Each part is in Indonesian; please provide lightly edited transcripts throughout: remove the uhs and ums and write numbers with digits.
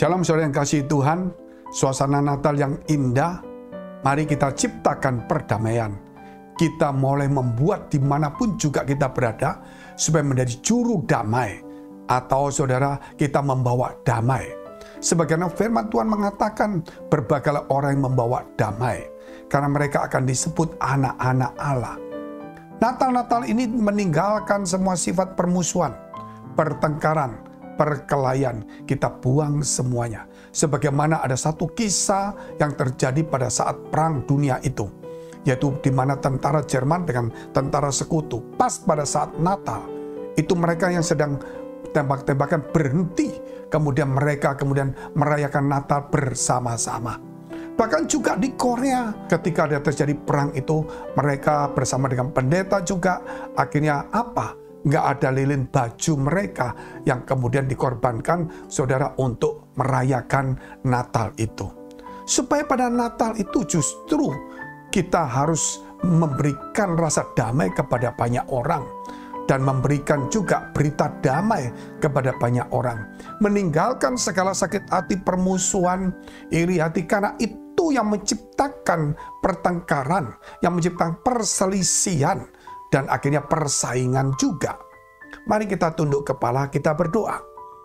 Shalom saudara yang kasih Tuhan, suasana Natal yang indah, mari kita ciptakan perdamaian. Kita mulai membuat dimanapun juga kita berada, supaya menjadi juru damai. Atau saudara, kita membawa damai. Sebagaimana firman Tuhan mengatakan, berbagailah orang yang membawa damai. Karena mereka akan disebut anak-anak Allah. Natal-Natal ini meninggalkan semua sifat permusuhan, pertengkaran, perkelahian, kita buang semuanya. Sebagaimana ada satu kisah yang terjadi pada saat Perang Dunia itu, yaitu di mana tentara Jerman dengan tentara sekutu. Pas pada saat Natal, itu mereka yang sedang tembak-tembakan berhenti, kemudian mereka merayakan Natal bersama-sama. Bahkan juga di Korea, ketika ada terjadi perang itu, mereka bersama dengan pendeta juga, akhirnya apa? Nggak ada lilin baju mereka yang kemudian dikorbankan, saudara, untuk merayakan Natal itu. Supaya pada Natal itu justru kita harus memberikan rasa damai kepada banyak orang. Dan memberikan juga berita damai kepada banyak orang. Meninggalkan segala sakit hati, permusuhan, iri hati, karena itu yang menciptakan pertengkaran, yang menciptakan perselisihan, dan akhirnya persaingan juga. Mari kita tunduk kepala, kita berdoa.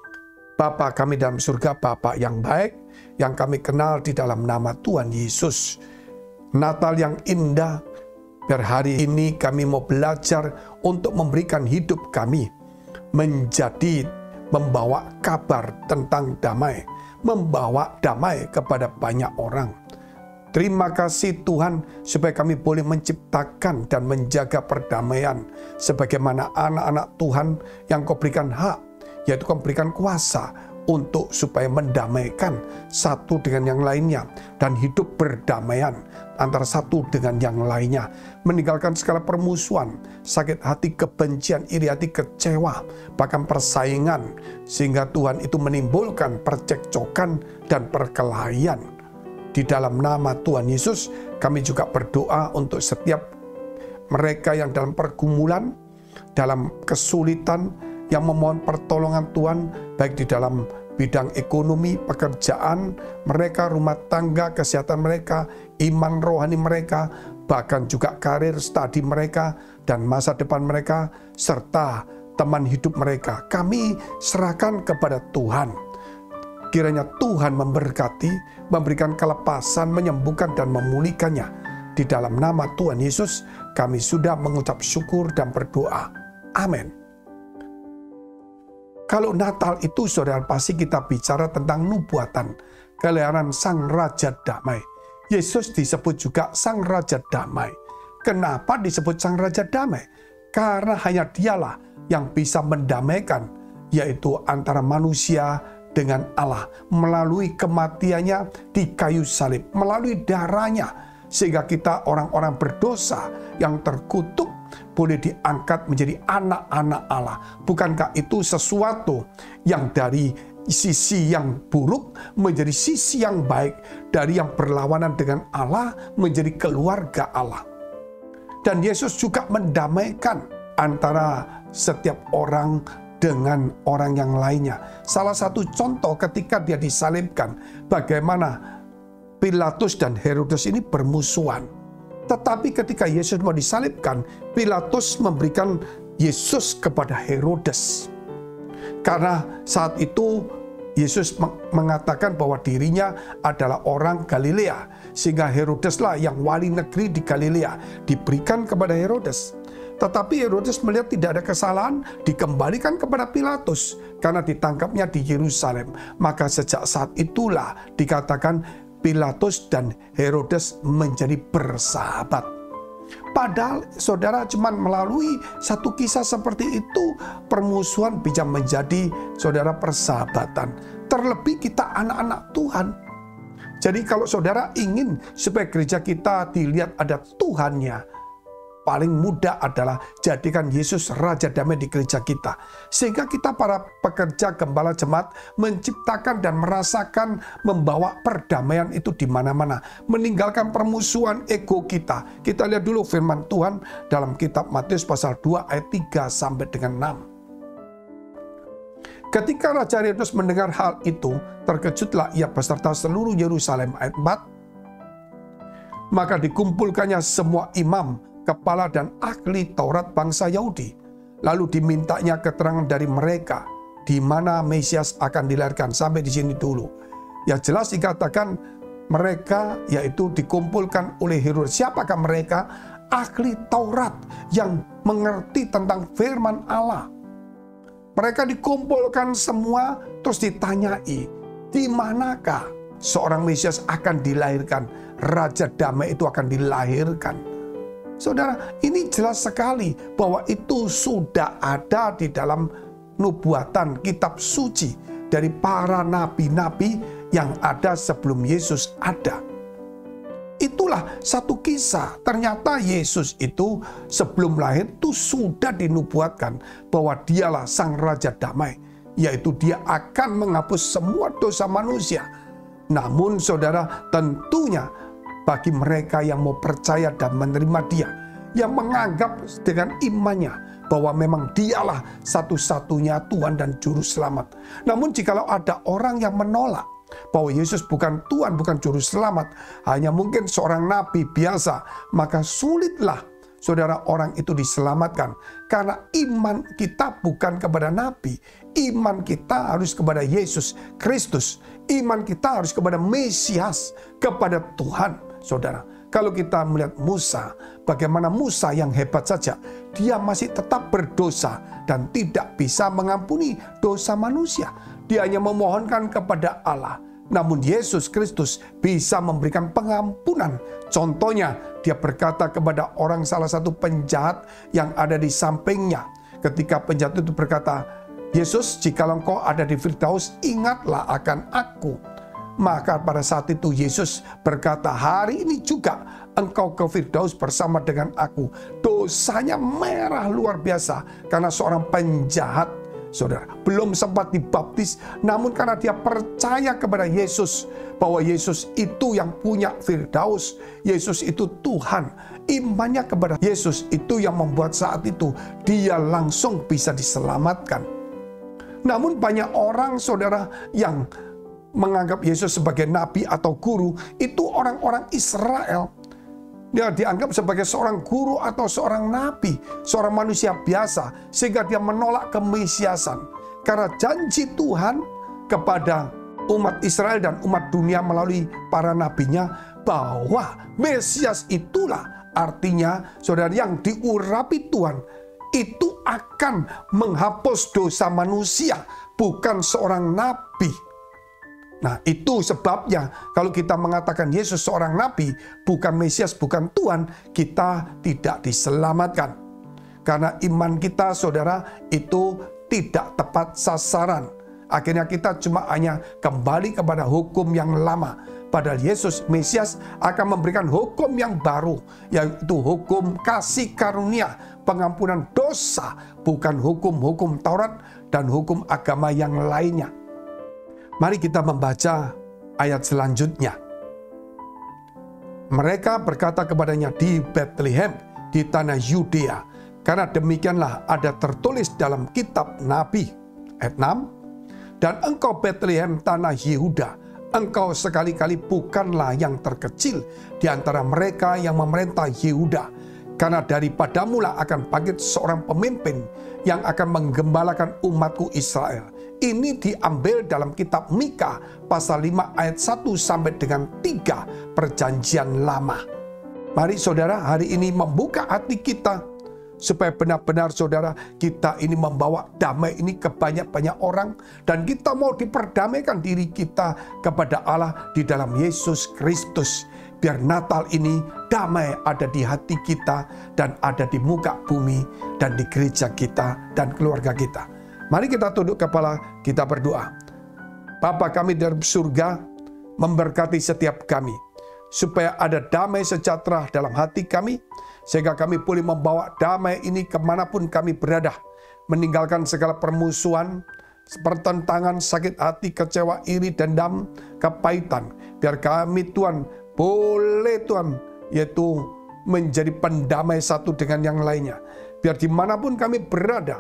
Bapa kami dalam surga, Bapa yang baik, yang kami kenal di dalam nama Tuhan Yesus. Natal yang indah, biar hari ini kami mau belajar untuk memberikan hidup kami menjadi membawa kabar tentang damai, membawa damai kepada banyak orang. Terima kasih Tuhan, supaya kami boleh menciptakan dan menjaga perdamaian sebagaimana anak-anak Tuhan yang Kau berikan hak, yaitu Kau berikan kuasa untuk supaya mendamaikan satu dengan yang lainnya dan hidup berdamaian antara satu dengan yang lainnya, meninggalkan segala permusuhan, sakit hati, kebencian, iri hati, kecewa, bahkan persaingan, sehingga Tuhan itu menimbulkan percekcokan dan perkelahian. Di dalam nama Tuhan Yesus, kami juga berdoa untuk setiap mereka yang dalam pergumulan, dalam kesulitan, yang memohon pertolongan Tuhan, baik di dalam bidang ekonomi, pekerjaan mereka, rumah tangga, kesehatan mereka, iman rohani mereka, bahkan juga karir, studi mereka, dan masa depan mereka, serta teman hidup mereka. Kami serahkan kepada Tuhan. Kiranya Tuhan memberkati, memberikan kelepasan, menyembuhkan dan memulihkannya. Di dalam nama Tuhan Yesus, kami sudah mengucap syukur dan berdoa. Amin. Kalau Natal itu, saudara, pasti kita bicara tentang nubuatan kelahiran Sang Raja Damai. Yesus disebut juga Sang Raja Damai. Kenapa disebut Sang Raja Damai? Karena hanya Dialah yang bisa mendamaikan, yaitu antara manusia dengan Allah, melalui kematiannya di kayu salib, melalui darahnya, sehingga kita orang-orang berdosa yang terkutuk boleh diangkat menjadi anak-anak Allah. Bukankah itu sesuatu yang dari sisi yang buruk menjadi sisi yang baik, dari yang berlawanan dengan Allah menjadi keluarga Allah? Dan Yesus juga mendamaikan antara setiap orang dengan orang yang lainnya. Salah satu contoh ketika dia disalibkan, bagaimana Pilatus dan Herodes ini bermusuhan. Tetapi ketika Yesus mau disalibkan, Pilatus memberikan Yesus kepada Herodes. Karena saat itu Yesus mengatakan bahwa dirinya adalah orang Galilea, sehingga Herodeslah yang wali negeri di Galilea, diberikan kepada Herodes. Tetapi Herodes melihat tidak ada kesalahan, dikembalikan kepada Pilatus karena ditangkapnya di Yerusalem. Maka sejak saat itulah dikatakan Pilatus dan Herodes menjadi bersahabat. Padahal saudara, cuma melalui satu kisah seperti itu, permusuhan bisa menjadi saudara persahabatan. Terlebih kita anak-anak Tuhan. Jadi kalau saudara ingin supaya gereja kita dilihat ada Tuhannya, paling mudah adalah jadikan Yesus Raja Damai di gereja kita. Sehingga kita para pekerja gembala jemaat menciptakan dan merasakan membawa perdamaian itu di mana-mana. Meninggalkan permusuhan ego kita. Kita lihat dulu firman Tuhan dalam kitab Matius pasal 2 ayat 3 sampai dengan 6. Ketika Raja Herodes mendengar hal itu, terkejutlah ia beserta seluruh Yerusalem. Ayat 4. Maka dikumpulkannya semua imam, kepala dan ahli Taurat bangsa Yahudi. Lalu dimintanya keterangan dari mereka di mana Mesias akan dilahirkan. Sampai di sini dulu. Ya jelas dikatakan mereka yaitu dikumpulkan oleh Herodes. Siapakah mereka? Ahli Taurat yang mengerti tentang firman Allah. Mereka dikumpulkan semua terus ditanyai, di manakah seorang Mesias akan dilahirkan? Raja damai itu akan dilahirkan. Saudara, ini jelas sekali bahwa itu sudah ada di dalam nubuatan kitab suci dari para nabi-nabi yang ada sebelum Yesus ada. Itulah satu kisah. Ternyata Yesus itu sebelum lahir itu sudah dinubuatkan bahwa dialah sang Raja Damai. Yaitu dia akan menghapus semua dosa manusia. Namun saudara, tentunya bagi mereka yang mau percaya dan menerima dia, yang menganggap dengan imannya bahwa memang dialah satu-satunya Tuhan dan Juru Selamat. Namun jikalau ada orang yang menolak bahwa Yesus bukan Tuhan, bukan Juru Selamat, hanya mungkin seorang nabi biasa, maka sulitlah saudara orang itu diselamatkan. Karena iman kita bukan kepada nabi, iman kita harus kepada Yesus Kristus, iman kita harus kepada Mesias, kepada Tuhan. Saudara, kalau kita melihat Musa, bagaimana Musa yang hebat saja, dia masih tetap berdosa dan tidak bisa mengampuni dosa manusia. Dia hanya memohonkan kepada Allah. Namun Yesus Kristus bisa memberikan pengampunan. Contohnya, dia berkata kepada orang salah satu penjahat yang ada di sampingnya. Ketika penjahat itu berkata, Yesus, jika engkau ada di Firdaus, ingatlah akan aku. Maka pada saat itu Yesus berkata, hari ini juga engkau ke Firdaus bersama dengan aku. Dosanya merah luar biasa karena seorang penjahat, saudara, belum sempat dibaptis, namun karena dia percaya kepada Yesus, bahwa Yesus itu yang punya Firdaus, Yesus itu Tuhan. Imannya kepada Yesus itu yang membuat saat itu dia langsung bisa diselamatkan. Namun banyak orang, saudara, yang menganggap Yesus sebagai nabi atau guru, itu orang-orang Israel. Dia dianggap sebagai seorang guru atau seorang nabi, seorang manusia biasa, sehingga dia menolak kemesiasan. Karena janji Tuhan kepada umat Israel dan umat dunia melalui para nabinya, bahwa Mesias itulah artinya, saudara, yang diurapi Tuhan, itu akan menghapus dosa manusia, bukan seorang nabi. Nah, itu sebabnya kalau kita mengatakan Yesus seorang nabi, bukan Mesias, bukan Tuhan, kita tidak diselamatkan. Karena iman kita, saudara, itu tidak tepat sasaran. Akhirnya kita cuma hanya kembali kepada hukum yang lama. Padahal Yesus, Mesias, akan memberikan hukum yang baru, yaitu hukum kasih karunia, pengampunan dosa, bukan hukum-hukum Taurat dan hukum agama yang lainnya. Mari kita membaca ayat selanjutnya. Mereka berkata kepadanya, di Bethlehem, di tanah Yudea, karena demikianlah ada tertulis dalam kitab Nabi. Ayat 6. Dan engkau Bethlehem tanah Yehuda, engkau sekali-kali bukanlah yang terkecil di antara mereka yang memerintah Yehuda, karena daripadamulah akan bangkit seorang pemimpin yang akan menggembalakan umatku Israel. Ini diambil dalam kitab Mika pasal 5 ayat 1 sampai dengan 3 perjanjian lama. Mari saudara hari ini membuka hati kita supaya benar-benar saudara kita ini membawa damai ini ke banyak-banyak orang, dan kita mau diperdamaikan diri kita kepada Allah di dalam Yesus Kristus. Biar Natal ini damai ada di hati kita dan ada di muka bumi dan di gereja kita dan keluarga kita. Mari kita tunduk kepala, kita berdoa. Bapa kami dari surga, memberkati setiap kami, supaya ada damai sejahtera dalam hati kami, sehingga kami boleh membawa damai ini kemanapun kami berada, meninggalkan segala permusuhan, pertentangan, sakit hati, kecewa, iri, dendam, kepahitan. Biar kami Tuhan, boleh Tuhan, yaitu menjadi pendamai satu dengan yang lainnya. Biar dimanapun kami berada,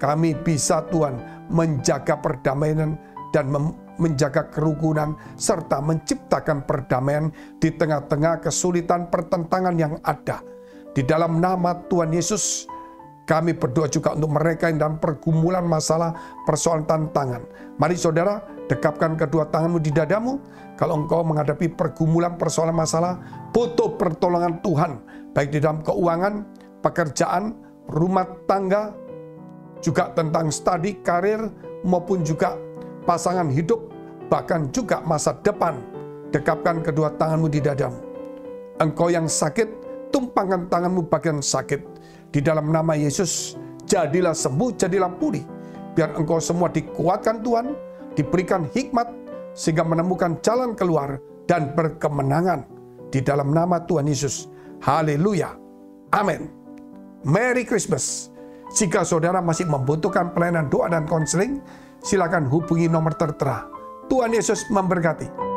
kami bisa Tuhan menjaga perdamaian dan menjaga kerukunan serta menciptakan perdamaian di tengah-tengah kesulitan pertentangan yang ada. Di dalam nama Tuhan Yesus, kami berdoa juga untuk mereka yang dalam pergumulan masalah, persoalan tantangan. Mari saudara, dekapkan kedua tanganmu di dadamu. Kalau engkau menghadapi pergumulan, persoalan masalah, butuh pertolongan Tuhan, baik di dalam keuangan, pekerjaan, rumah tangga, juga tentang studi, karir, maupun juga pasangan hidup, bahkan juga masa depan. Dekapkan kedua tanganmu di dadamu. Engkau yang sakit, tumpangkan tanganmu bagian sakit. Di dalam nama Yesus, jadilah sembuh, jadilah pulih. Biar engkau semua dikuatkan Tuhan, diberikan hikmat, sehingga menemukan jalan keluar dan berkemenangan. Di dalam nama Tuhan Yesus. Haleluya. Amin. Merry Christmas. Jika saudara masih membutuhkan pelayanan doa dan konseling, silakan hubungi nomor tertera. Tuhan Yesus memberkati.